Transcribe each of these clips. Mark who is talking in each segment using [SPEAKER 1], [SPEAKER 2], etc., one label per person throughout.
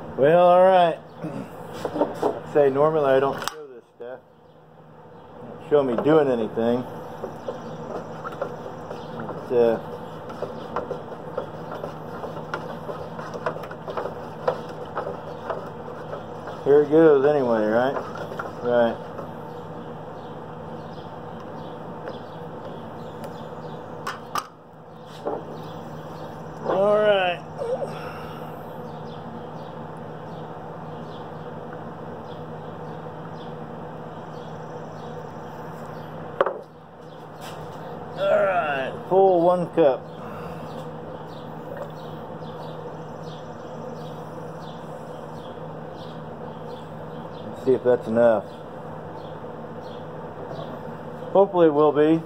[SPEAKER 1] Well, alright. I'd say normally I don't show this stuff. Don't show me doing anything. But, here it goes anyway, right? Right. Alright. Alright, full 1 cup. Let's see if that's enough. Hopefully it will be.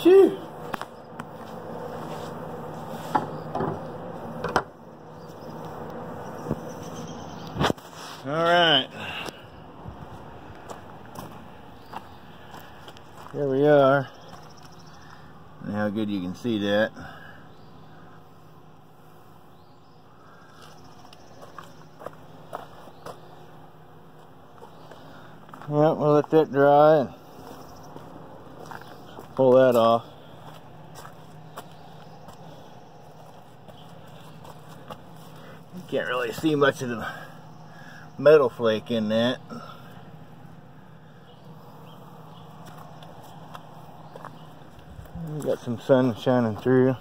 [SPEAKER 1] Phew. All right. Here we are. And how good you can see that. Yeah, we'll let that dry and pull that off. You can't really see much of the metal flake in that. We got some sun shining through.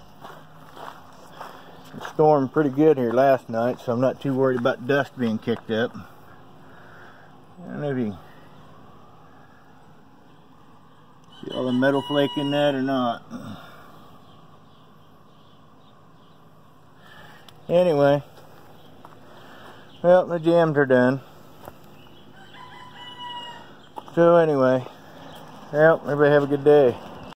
[SPEAKER 1] It stormed pretty good here last night, so I'm not too worried about dust being kicked up. I don't know if you can see all the metal flake in that or not. Anyway, well, the jams are done. So anyway, well, everybody have a good day.